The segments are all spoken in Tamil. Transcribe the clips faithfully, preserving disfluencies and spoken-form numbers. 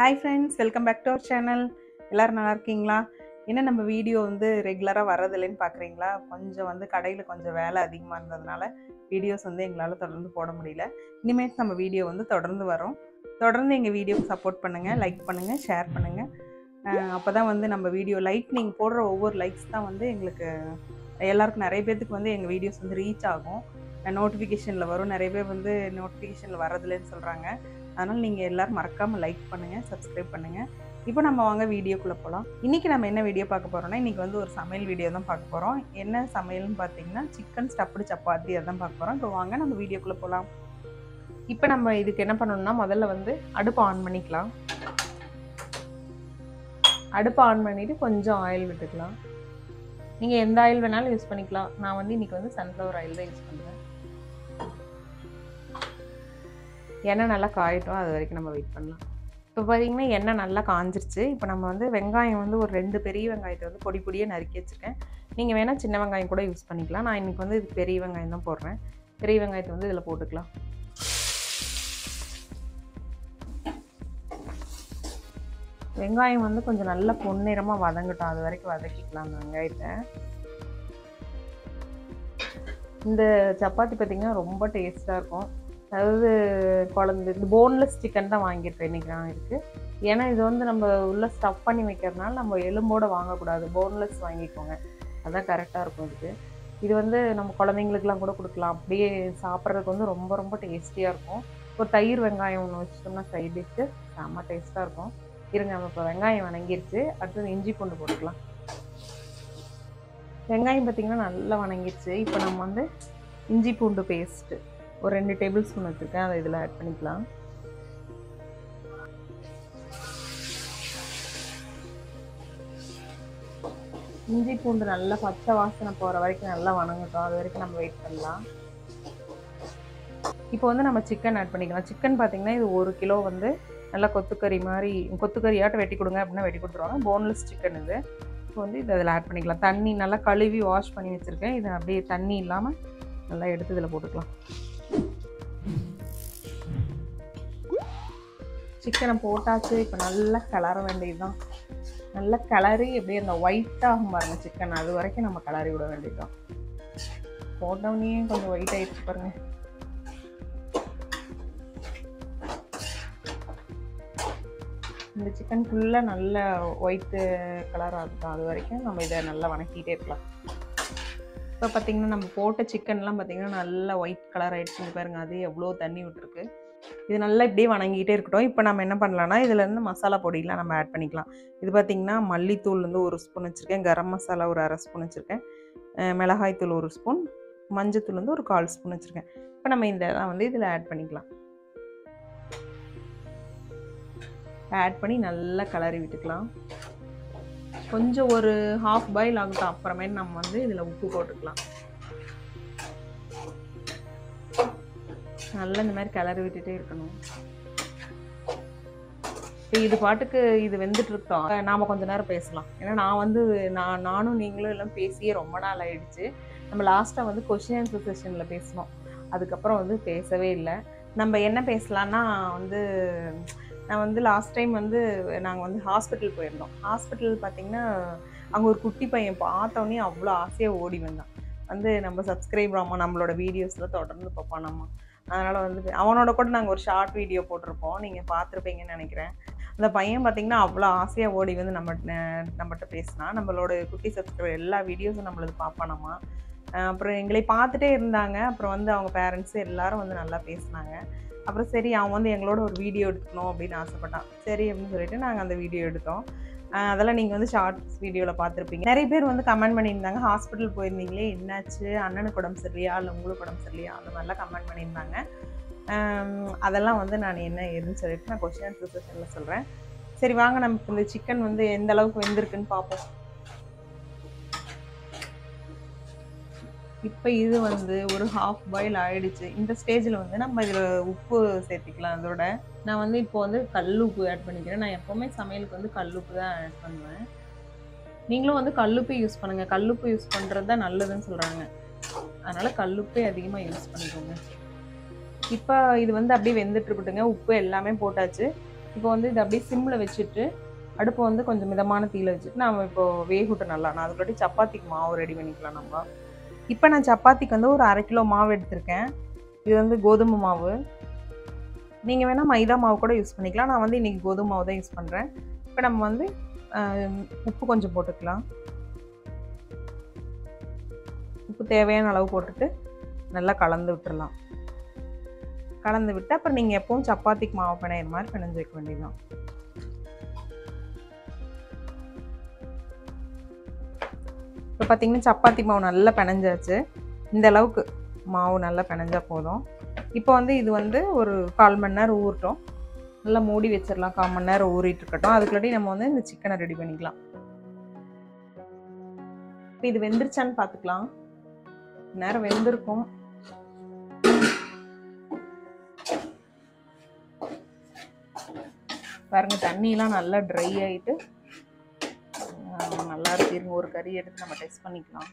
Hi friends, welcome back to our channel. எல்லோரும் நல்லா இருக்கீங்களா? என்ன நம்ம வீடியோ வந்து ரெகுலராக வரதில்லைன்னு பார்க்குறீங்களா? கொஞ்சம் வந்து கடையில் கொஞ்சம் வேலை அதிகமாக இருந்ததுனால வீடியோஸ் வந்து எங்களால் தொடர்ந்து போட முடியல. இனிமேட்டு நம்ம வீடியோ வந்து தொடர்ந்து வரும். தொடர்ந்து எங்கள் வீடியோக்கு சப்போர்ட் பண்ணுங்கள், லைக் பண்ணுங்கள், ஷேர் பண்ணுங்கள். அப்போ தான் வந்து நம்ம வீடியோ லைக் நீங்கள் போடுற ஒவ்வொரு லைக்ஸ் தான் வந்து எங்களுக்கு எல்லாருக்கும் நிறைய பேர்த்துக்கு வந்து எங்கள் வீடியோஸ் வந்து ரீச் ஆகும், நோட்டிஃபிகேஷனில் வரும். நிறைய பேர் வந்து நோட்டிஃபிகேஷனில் வரதில்லைன்னு சொல்கிறாங்க. அதனால் நீங்கள் எல்லோரும் மறக்காமல் லைக் பண்ணுங்கள், சப்ஸ்கிரைப் பண்ணுங்கள். இப்போ நம்ம வாங்க வீடியோக்குள்ளே போகலாம். இன்றைக்கி நம்ம என்ன வீடியோ பார்க்க போகிறோம்னா, இன்றைக்கி வந்து ஒரு சமையல் வீடியோ தான் பார்க்க போகிறோம். என்ன சமையல்னு பார்த்தீங்கன்னா சிக்கன் ஸ்டஃப்டு சப்பாத்தி அதான் பார்க்க போகிறோம். இப்போ வாங்க நம்ம வீடியோக்குள்ளே போகலாம். இப்போ நம்ம இதுக்கு என்ன பண்ணணும்னா, முதல்ல வந்து அடுப்பு ஆன் பண்ணிக்கலாம். அடுப்பு ஆன் பண்ணிவிட்டு கொஞ்சம் ஆயில் விட்டுக்கலாம். நீங்கள் எந்த ஆயில் வேணாலும் யூஸ் பண்ணிக்கலாம். நான் வந்து இன்றைக்கி வந்து சன்ஃப்ளவர் ஆயில் தான் யூஸ் பண்ணுறேன். எண்ணெய் நல்லா காயட்டும், அது வரைக்கும் நம்ம வெயிட் பண்ணலாம். இப்போ பார்த்திங்கன்னா எண்ணெய் நல்லா காஞ்சிருச்சு. இப்போ நம்ம வந்து வெங்காயம் வந்து ஒரு ரெண்டு பெரிய வெங்காயத்தை வந்து பொடி பொடியாக நறுக்கி வச்சுருக்கேன். நீங்கள் வேணால் சின்ன வெங்காயம் கூட யூஸ் பண்ணிக்கலாம். நான் இன்றைக்கி வந்து இது பெரிய வெங்காயம் தான் போடுறேன். பெரிய வெங்காயத்தை வந்து இதில் போட்டுக்கலாம். வெங்காயம் வந்து கொஞ்சம் நல்ல பொன்னிறமாக வதங்கட்டும், அது வரைக்கும் வதக்கிக்கலாம் அந்த வெங்காயத்தை. இந்த சப்பாத்தி பார்த்திங்கன்னா ரொம்ப டேஸ்ட்டாக இருக்கும். அதாவது குழம்பு இது போன்லெஸ் சிக்கன் தான் வாங்கியிருக்கேன் இன்றைக்கி நான் இருக்குது. ஏன்னா இது வந்து நம்ம உள்ளே ஸ்டஃப் பண்ணி வைக்கிறதுனால நம்ம எலும்போடு வாங்கக்கூடாது, போன்லெஸ் வாங்கிக்கோங்க, அதுதான் கரெக்டாக இருக்கும். இதுக்கு இது வந்து நம்ம குழந்தைங்களுக்குலாம் கூட கொடுக்கலாம். அப்படியே சாப்பிட்றதுக்கு வந்து ரொம்ப ரொம்ப டேஸ்டியாக இருக்கும். ஒரு தயிர் வெங்காயம் ஒன்று வச்சிட்டோம்னா சைட் டிஷ்ஷு செம்ம டேஸ்ட்டாக இருக்கும். இருங்க, நம்ம இப்போ வெங்காயம் வணங்கிருச்சு. அடுத்தது இஞ்சி பூண்டு போட்டுக்கலாம். வெங்காயம் பார்த்திங்கன்னா நல்லா வணங்கிருச்சு. இப்போ நம்ம வந்து இஞ்சி பூண்டு பேஸ்ட்டு ஒரு ரெண்டு டேபிள் ஸ்பூன் வச்சுருக்கேன், அதை இதில் ஆட் பண்ணிக்கலாம். இஞ்சி பூண்டு நல்லா பச்சை வாசனை போகிற வரைக்கும் நல்லா வணங்கட்டும், அது வரைக்கும் நம்ம வெயிட் பண்ணலாம். இப்போ வந்து நம்ம சிக்கன் ஆட் பண்ணிக்கலாம். சிக்கன் பார்த்திங்கன்னா இது ஒரு கிலோ வந்து நல்லா கொத்துக்கறி மாதிரி கொத்துக்கறியாட்ட வெட்டி கொடுங்க அப்படின்னா வெட்டி கொடுத்துருவாங்க. போன்லெஸ் சிக்கன் இது. இப்போ வந்து இதை அதில் ஆட் பண்ணிக்கலாம். தண்ணி நல்லா கழுவி வாஷ் பண்ணி வச்சுருக்கேன். இதை அப்படியே தண்ணி இல்லாமல் நல்லா எடுத்து இதில் போட்டுக்கலாம். சிக்கனை போட்டாச்சு. இப்போ நல்லா கிளற வேண்டியது தான். நல்லா கிளறி அப்படியே அந்த ஒயிட்டாகும் பாருங்கள் சிக்கன், அது வரைக்கும் நம்ம கிளறி விட வேண்டியது தான். போட்டோன்னே கொஞ்சம் ஒயிட் ஆகிடுச்சு பாருங்கள். இந்த சிக்கன் ஃபுல்லாக நல்ல ஒயிட்டு கலர் ஆகும், அது வரைக்கும் நம்ம இதை நல்லா வணக்கிட்டே இருக்கலாம். இப்போ பார்த்திங்கன்னா நம்ம போட்ட சிக்கன்லாம் பார்த்திங்கன்னா நல்லா ஒயிட் கலர் ஆகிடுச்சு பாருங்கள். அது எவ்வளோ தண்ணி விட்டுருக்கு. இது நல்லா இப்படியே வணங்கிட்டே இருக்கட்டும். இப்போ நம்ம என்ன பண்ணலாம்னா, இதுலேருந்து மசாலா பொடியெலாம் நம்ம ஆட் பண்ணிக்கலாம். இது பார்த்திங்கன்னா மல்லித்தூள் வந்து ஒரு ஸ்பூன் வச்சுருக்கேன், கரம் மசாலா ஒரு அரை ஸ்பூன் வச்சுருக்கேன், மிளகாய்த்தூள் ஒரு ஸ்பூன், மஞ்சத்தூள் வந்து ஒரு கால் ஸ்பூன் வச்சுருக்கேன். இப்போ நம்ம இதெல்லாம் வந்து இதில் ஆட் பண்ணிக்கலாம். ஆட் பண்ணி நல்லா கிளறி விட்டுக்கலாம். கொஞ்சம் ஒரு ஹாஃப் பாயில் ஆகட்டும், அப்புறமே நம்ம வந்து இதில் உப்பு போட்டுக்கலாம். நல்லா இந்த மாதிரி கிளறி விட்டுட்டே இருக்கணும். இப்போ இது பாட்டுக்கு இது வெந்துட்டு இருக்கோம், நாம் கொஞ்ச நேரம் பேசலாம். ஏன்னா நான் வந்து நான் நானும் நீங்களும் எல்லாம் பேசியே ரொம்ப நாள் ஆகிடுச்சு. நம்ம லாஸ்ட்டாக வந்து கொஸ்டின் ஆன்சர் செஷனில் பேசணும், அதுக்கப்புறம் வந்து பேசவே இல்லை. நம்ம என்ன பேசலான்னா வந்து நான் வந்து லாஸ்ட் டைம் வந்து நாங்கள் வந்து ஹாஸ்பிட்டல் போயிருந்தோம். ஹாஸ்பிட்டல் பார்த்திங்கன்னா அங்கே ஒரு குட்டி பையன் பார்த்தோன்னே அவ்வளோ ஆசையாக ஓடி வந்தான். வந்து நம்ம சப்ஸ்கிரைபர் ஆமாம், நம்மளோட வீடியோஸில் தொடர்ந்து பார்ப்பானாம்மா. அதனால் வந்து அவனோட கூட நாங்கள் ஒரு ஷார்ட் வீடியோ போட்டிருப்போம், நீங்கள் பார்த்துருப்பீங்கன்னு நினைக்கிறேன். அந்த பையன் பார்த்திங்கன்னா அவ்வளோ ஆசையாக ஓடி வந்து நம்ம நம்மகிட்ட பேசினா. நம்மளோட குட்டி சப்ஸ்கிரைபர் எல்லா வீடியோஸும் நம்மளது பார்ப்பானாம்மா. அப்புறம் எங்களை பார்த்துட்டே இருந்தாங்க. அப்புறம் வந்து அவங்க பேரண்ட்ஸு எல்லோரும் வந்து நல்லா பேசினாங்க. அப்புறம் சரி அவன் வந்து எங்களோட ஒரு வீடியோ எடுக்கணும் அப்படின்னு ஆசைப்பட்டான். சரி அப்படின்னு சொல்லிட்டு நாங்கள் அந்த வீடியோ எடுத்தோம். அதெல்லாம் நீங்கள் வந்து ஷார்ட்ஸ் வீடியோவில் பார்த்துருப்பீங்க. நிறைய பேர் வந்து கமெண்ட் பண்ணியிருந்தாங்க, ஹாஸ்பிட்டல் போயிருந்தீங்களே என்னாச்சு, அண்ணனுக்கு உடம்பு சரியில்லையா இல்லை உங்களுக்கு உடம்பு சரியில்லையா, அந்த மாதிரிலாம் கமெண்ட் பண்ணியிருந்தாங்க. அதெல்லாம் வந்து நான் என்ன ஏதுன்னு சொல்லிட்டு நான் கொஸ்டின் ஆன்சர் செஷனில் சொல்கிறேன். சரி வாங்க, நமக்கு இந்த சிக்கன் வந்து எந்த அளவுக்கு வெந்திருக்குன்னு பார்ப்போம். இப்போ இது வந்து ஒரு ஹாஃப் பாயில் ஆகிடுச்சு. இந்த ஸ்டேஜில் வந்து நம்ம இதில் உப்பு சேர்த்திக்கலாம். அதோட நான் வந்து இப்போ வந்து கல் உப்பு ஆட் பண்ணிக்கிறேன். நான் எப்போவுமே சமையலுக்கு வந்து கல் உப்பு தான் ஆட் பண்ணுவேன். நீங்களும் வந்து கல்லுப்பு யூஸ் பண்ணுங்கள். கல்லுப்பு யூஸ் பண்ணுறது தான் நல்லதுன்னு சொல்கிறாங்க, அதனால் கல்லுப்பே அதிகமாக யூஸ் பண்ணிக்கோங்க. இப்போ இது வந்து அப்படியே வெந்துட்டு இருக்கட்டுங்க. உப்பு எல்லாமே போட்டாச்சு. இப்போ வந்து இது அப்படியே சிம்மில் வச்சுட்டு அடுப்பு வந்து கொஞ்சம் மிதமான தீயில வச்சுட்டு நம்ம இப்போ வேகட்டும் நல்லா. நான் அதுக்காட்டி சப்பாத்திக்கு மாவு ரெடி பண்ணிக்கலாம் நம்ம. இப்போ நான் சப்பாத்திக்கு வந்து ஒரு அரை கிலோ மாவு எடுத்திருக்கேன். இது வந்து கோதுமை மாவு. நீங்கள் வேணால் மைதா மாவு கூட யூஸ் பண்ணிக்கலாம். நான் வந்து இன்றைக்கி கோதுமை மாவு தான் யூஸ் பண்ணுறேன். இப்போ நம்ம வந்து உப்பு கொஞ்சம் போட்டுக்கலாம். உப்பு தேவையான அளவு போட்டுட்டு நல்லா கலந்து விட்டுடலாம். கலந்து விட்டு அப்புறம் நீங்கள் எப்பவும் சப்பாத்திக்கு மாவு பிணையிற மாதிரி பிணைஞ்சு வைக்க வேண்டியதுதான். இப்போ பார்த்தீங்கன்னா சப்பாத்தி மாவு நல்லா பிணைஞ்சாச்சு. இந்த அளவுக்கு மாவு நல்லா பிணைஞ்சா போதும். இப்போ வந்து இது வந்து ஒரு கால் மணி நேரம் ஊறட்டும். நல்லா மூடி வச்சிடலாம். கால் மணி நேரம் ஊறிட்டு இருக்கட்டும். அதுக்குள்ளாடி நம்ம வந்து இந்த சிக்கனை ரெடி பண்ணிக்கலாம். இப்போ இது வெந்துருச்சான்னு பார்த்துக்கலாம். நேரம் வெந்திருக்கும். பாருங்க தண்ணியெலாம் நல்லா ட்ரை ஆகிட்டு நல்லா இருக்கு. இருங்க ஒரு கறி எடுத்து நம்ம டெஸ்ட் பண்ணிக்கலாம்.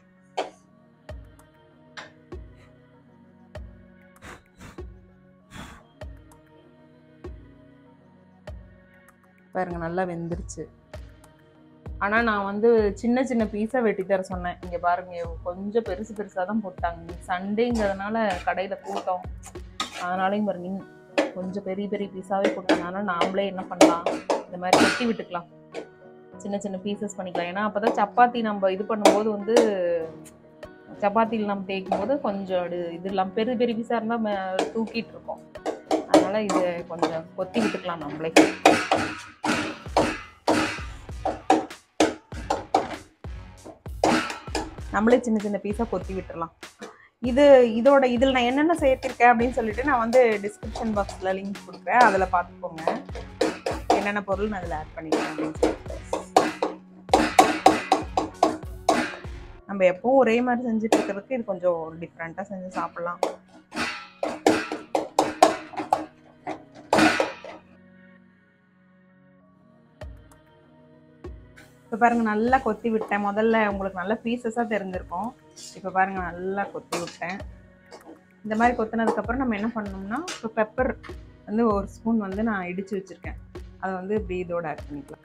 பாருங்க நல்லா வெந்துருச்சு. ஆனால் நான் வந்து சின்ன சின்ன பீஸாக வெட்டி தர சொன்னேன். இங்கே பாருங்க கொஞ்சம் பெருசு பெருசாக தான் போட்டாங்க. சண்டேங்கிறதுனால கடையில் கூட்டம், அதனாலையும் பாருங்க கொஞ்சம் பெரிய பெரிய பீஸாகவே போட்டாங்க. நாமளே என்ன பண்ணலாம், இந்த மாதிரி வெட்டி விட்டுக்கலாம். சின்ன சின்ன பீசஸ் பண்ணிக்கலாம். ஏன்னா அப்போ தான் சப்பாத்தி நம்ம இது பண்ணும்போது வந்து சப்பாத்தியில் நம்ம தேய்க்கும் போது கொஞ்சம் இது இல்லாமல் பெரிய பெரிய பீஸாக இருந்தால் தூக்கிட்டு இருக்கோம். அதனால் இதை கொஞ்சம் கொத்தி விட்டுக்கலாம். நம்மளே நம்மளே சின்ன சின்ன பீஸாக கொத்தி விட்டுடலாம். இது இதோட இதில் நான் என்னென்ன சேர்த்திருக்கேன் அப்படின்னு சொல்லிட்டு நான் வந்து டிஸ்கிரிப்ஷன் பாக்ஸில் லிங்க் கொடுக்குறேன். அதில் பார்த்துக்கோங்க என்னென்ன பொருள் நான் அதில் ஆட் பண்ணிக்கிறேன் அப்படின்னு சொல்லிட்டு. நம்ம எப்பவும் ஒரே மாதிரி செஞ்சுட்டு இருக்கிறதுக்கு இது கொஞ்சம் டிஃப்ரெண்ட்டாக செஞ்சு சாப்பிட்லாம். இப்போ பாருங்கள் நல்லா கொத்தி விட்டேன். முதல்ல உங்களுக்கு நல்ல பீசஸாக தெரிஞ்சிருக்கும். இப்போ பாருங்கள் நல்லா கொத்தி விட்டேன். இந்த மாதிரி கொத்தினதுக்கப்புறம் நம்ம என்ன பண்ணோம்னா இப்போ பெப்பர் வந்து ஒரு ஸ்பூன் வந்து நான் இடித்து வச்சுருக்கேன். அதை வந்து இப்படி இதோட ஆட் பண்ணிக்கலாம்.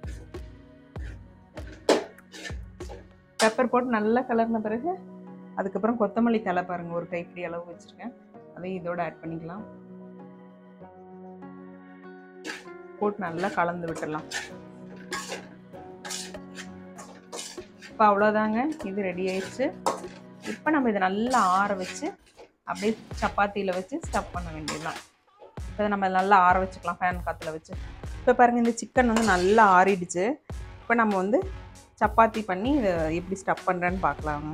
பெப்பர் போட்டு நல்லா கலர்ன பிறகு அதுக்கப்புறம் கொத்தமல்லி தலை பாருங்கள் ஒரு கைப்பிடி அளவு வச்சுருக்கேன். அதையும் இதோட ஆட் பண்ணிக்கலாம். போட்டு நல்லா கலந்து விட்டுடலாம். இப்போ அவ்வளோதாங்க, இது ரெடி ஆயிடுச்சு. இப்போ நம்ம இதை நல்லா ஆற வச்சு அப்படியே சப்பாத்தியில் வச்சு ஸ்டஃப் பண்ண வேண்டியதுதான். இதை நம்ம நல்லா ஆற வச்சுக்கலாம் ஃபேன் காற்றுல வச்சு. இப்போ பாருங்கள் இந்த சிக்கன் வந்து நல்லா ஆறிடுச்சு. இப்போ நம்ம வந்து சப்பாத்தி பண்ணி இதை எப்படி ஸ்டஃப் பண்ணுறேன்னு பார்க்கலாங்க.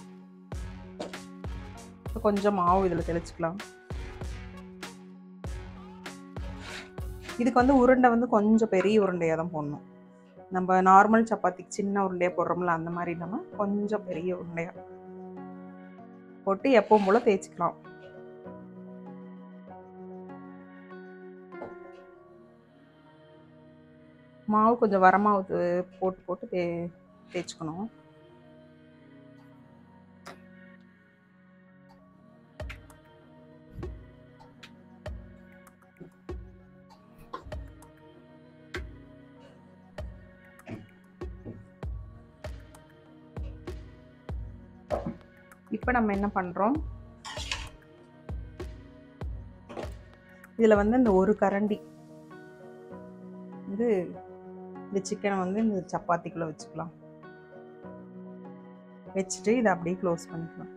இப்போ கொஞ்சம் மாவு இதில் தெளிச்சுக்கலாம். இதுக்கு வந்து உருண்டை வந்து கொஞ்சம் பெரிய உருண்டையாக தான் போடணும். நம்ம நார்மல் சப்பாத்திக்கு சின்ன உருண்டையாக போடுறோம்ல அந்த மாதிரி இல்லாமல் கொஞ்சம் பெரிய உருண்டையாக போட்டு எப்பவும் போல் தேய்ச்சிக்கலாம். மாவு கொஞ்சம் வரமாவு போட்டு போட்டு தே தேய்ச்சிக்கணும். இப்போ நம்ம என்ன பண்ணுறோம், இதில் வந்து இந்த ஒரு கரண்டி வந்து இந்த சிக்கனை வந்து இந்த சப்பாத்திக்குள்ளே வச்சுக்கலாம். வச்சுட்டு இதை அப்படியே க்ளோஸ் பண்ணிக்கலாம்.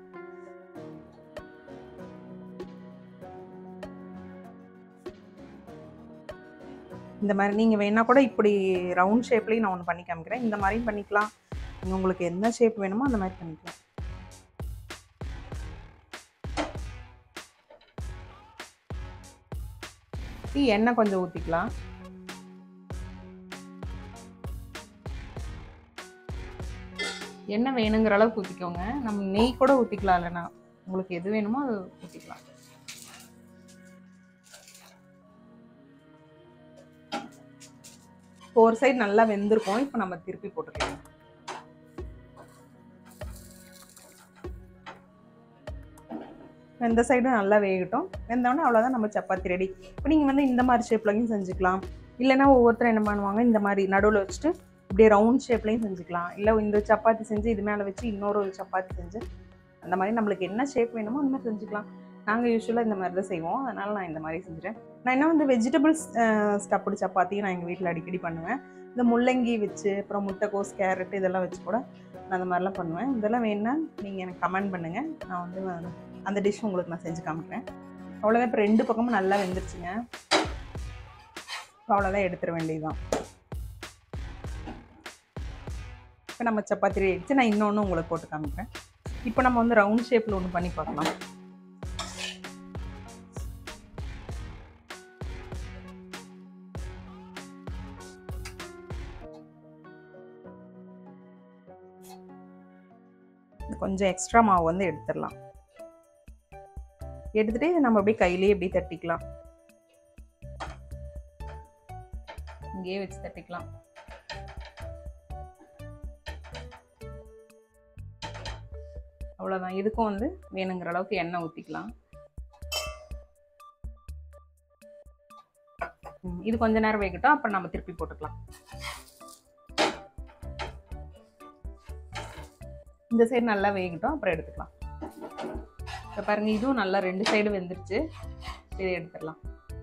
இந்த மாதிரி நீங்கள் வேணா கூட இப்படி ரவுண்ட் ஷேப்லேயும் நான் ஒன்று பண்ணி காமிக்கிறேன். இந்த மாதிரியும் பண்ணிக்கலாம். உங்களுக்கு என்ன ஷேப் வேணுமோ அந்த மாதிரி பண்ணிக்கலாம். எண்ணெய் கொஞ்சம் ஊற்றிக்கலாம். எண்ணெய் வேணுங்கிற அளவுக்கு ஊற்றிக்கோங்க. நம்ம நெய் கூட ஊற்றிக்கலாம். இல்லைன்னா உங்களுக்கு எது வேணுமோ அது ஊற்றிக்கலாம். ஒரு சைடு நல்லா வெந்திருக்கும். இப்போ நம்ம திருப்பி போட்டுக்கலாம். இந்த சைடும் நல்லா வேகட்டும். வெந்தோடனே அவ்வளோதான், நம்ம சப்பாத்தி ரெடி. இப்போ நீங்கள் வந்து இந்த மாதிரி ஷேப்லையும் செஞ்சுக்கலாம். இல்லைன்னா ஒவ்வொருத்தரும் என்ன பண்ணுவாங்க, இந்த மாதிரி நடுவில் வச்சுட்டு இப்படியே ரவுண்ட் ஷேப்லேயும் செஞ்சுக்கலாம். இல்லை இந்த சப்பாத்தி செஞ்சு இது மேலே வச்சு இன்னொரு ஒரு சப்பாத்தி செஞ்சு அந்த மாதிரி நம்மளுக்கு என்ன ஷேப் வேணுமோ அந்த மாதிரி செஞ்சுக்கலாம். நாங்கள் யூஸ்வலாக இந்த மாதிரி தான் செய்வோம். அதனால் நான் இந்த மாதிரி செஞ்சுட்டேன். நான் என்ன வந்து வெஜிடபிள்ஸ் ஸ்டப்புடு சப்பாத்தியும் நான் எங்கள் வீட்டில் அடிக்கடி பண்ணுவேன். இந்த முள்ளங்கி வச்சு அப்புறம் முட்டைக்கோஸ் கேரட் இதெல்லாம் வச்சு கூட நான் அந்த மாதிரிலாம் பண்ணுவேன். இதெல்லாம் வேணுன்னா நீங்கள் எனக்கு கமெண்ட் பண்ணுங்கள். நான் வந்து அந்த டிஷ் உங்களுக்கு நான் செஞ்சு காமிக்கிறேன். அவ்வளோதான். இப்போ ரெண்டு பக்கமும் நல்லா வெந்துருச்சுங்க. அவ்வளோதான், எடுத்துட வேண்டியதுதான். இப்போ நம்ம சப்பாத்தி ரெடி ஆகிடுச்சு. நான் இன்னொன்று உங்களுக்கு போட்டு காமிக்கிறேன். இப்போ நம்ம வந்து ரவுண்ட் ஷேப்பில் ஒன்று பண்ணி பார்க்கலாம். கொஞ்சம் எக்ஸ்ட்ரா மாவு வந்து எடுத்துடலாம். எடுத்துட்டு நம்ம அப்படியே கையிலேயே அப்படியே தட்டிக்கலாம். இங்கேயே வச்சு தட்டிக்கலாம். அவ்வளோதான். இதுக்கும் வந்து வேணுங்கிற அளவுக்கு எண்ணெய் ஊற்றிக்கலாம். இது கொஞ்ச நேரம் வேகட்டும், அப்புறம் நம்ம திருப்பி போட்டுக்கலாம். இந்த சைடு நல்லா வேகட்டும், அப்புறம் எடுத்துக்கலாம். இப்போ பாருங்கள், இதுவும் நல்லா ரெண்டு சைடு வெந்துருச்சு. இதை எடுத்துடலாம்.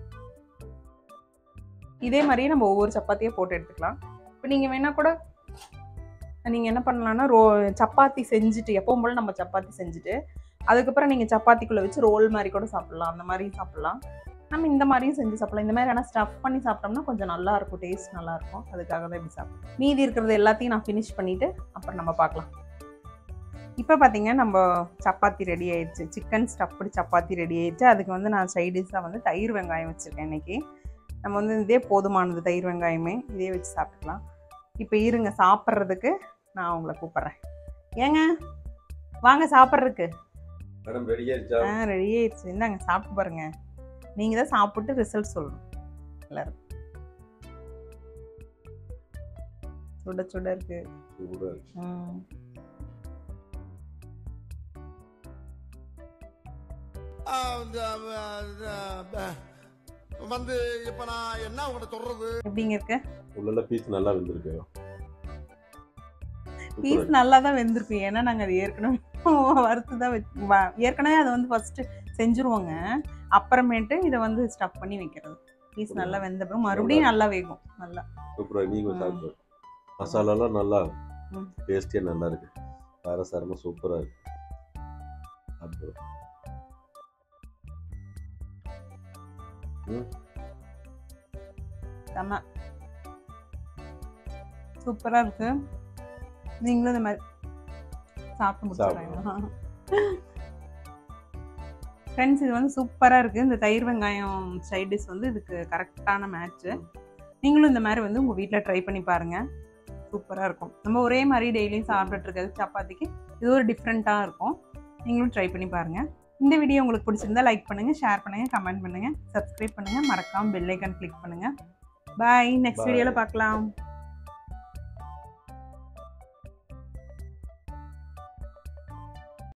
இதே மாதிரியே நம்ம ஒவ்வொரு சப்பாத்தியை போட்டு எடுத்துக்கலாம். இப்போ நீங்கள் வேணால் கூட நீங்கள் என்ன பண்ணலான்னா, ரோ சப்பாத்தி செஞ்சுட்டு எப்பவும் போல் நம்ம சப்பாத்தி செஞ்சுட்டு அதுக்கப்புறம் நீங்கள் சப்பாத்திக்குள்ளே வச்சு ரோல் மாதிரி கூட சாப்பிட்லாம். அந்த மாதிரியும் சாப்பிட்லாம். நம்ம இந்த மாதிரியும் செஞ்சு சாப்பிட்லாம். இந்த மாதிரி ஆனால் ஸ்டஃப் பண்ணி சாப்பிட்டோம்னா கொஞ்சம் நல்லாயிருக்கும், டேஸ்ட் நல்லாயிருக்கும். அதுக்காக தான் இப்படி சாப்பிட்லாம். மீதி இருக்கிறது எல்லாத்தையும் நான் ஃபினிஷ் பண்ணிவிட்டு அப்புறம் நம்ம பார்க்கலாம். இப்போ பார்த்தீங்கன்னா நம்ம சப்பாத்தி ரெடி ஆயிடுச்சு. சிக்கன் ஸ்டஃப்டு சப்பாத்தி ரெடி ஆயிடுச்சு. அதுக்கு வந்து நான் சைடிஷாக வந்து தயிர் வெங்காயம் வச்சுருக்கேன். இன்றைக்கி நம்ம வந்து இதே போதுமானது, தயிர் வெங்காயமே இதே வச்சு சாப்பிட்டுக்கலாம். இப்போ இருங்க, சாப்பிட்றதுக்கு நான் உங்களை கூப்பிட்றேன். ஏங்க வாங்க சாப்பிட்றதுக்கு. மேடம் ரெடி ஆயிடுச்சா? ஆ ரெடி ஆயிடுச்சு. இந்தாங்க சாப்பிட்டு பாருங்கள். நீங்கள் தான் சாப்பிட்டு ரிசல்ட் சொல்லணும் எல்லாரும். சுட சுட இருக்கு. ம் வந்து இப்ப நான் என்ன உங்கள்ட்ட சொல்றது? எப்படிங்க இருக்கு? உள்ள பீஸ் நல்லா வெந்திருக்கு. பீஸ் நல்லா தான் வெந்திருக்கு. ஏன்னா நாங்கள் அது ஏற்கனவே வறுத்து தான் ஏற்கனவே அதை வந்து ஃபர்ஸ்ட் செஞ்சுருவோங்க. அப்புறமேட்டு இதை வந்து ஸ்டஃப் பண்ணி வைக்கிறது. பீஸ் நல்லா வெந்த அப்புறம் மறுபடியும் நல்லா வேகும். நல்லா சூப்பராக நீங்க சாப்பிட்டு மசாலாலாம் நல்லா டேஸ்டியாக நல்லா இருக்கு. காரசாரமாக சூப்பராக இருக்கு. அப்புறம் செம்ம சூப்பராக இருக்கு. நீங்களும் இந்த மாதிரி சாப்பிட்டு முடிச்சுருங்க ஃப்ரெண்ட்ஸ். இது வந்து சூப்பராக இருக்குது. இந்த தயிர் வெங்காயம் சைட் டிஷ் வந்து இதுக்கு கரெக்டான மேட்ச்சு. நீங்களும் இந்த மாதிரி வந்து உங்கள் வீட்டில் ட்ரை பண்ணி பாருங்கள். சூப்பராக இருக்கும். நம்ம ஒரே மாதிரி டெய்லியும் சாப்பிட்டுட்டு இருக்கிறது சப்பாத்திக்கு இது ஒரு டிஃப்ரெண்ட்டாக இருக்கும். நீங்களும் ட்ரை பண்ணி பாருங்கள். இந்த வீடியோ உங்களுக்கு பிடிச்சிருந்தா லைக் பண்ணுங்கள், ஷேர் பண்ணுங்கள், கமெண்ட் பண்ணுங்கள், சப்ஸ்கிரைப் பண்ணுங்கள், மறக்காமல் பெல் ஐக்கான் கிளிக் பண்ணுங்கள். பாய். நெக்ஸ்ட் வீடியோவில் பார்க்கலாம்.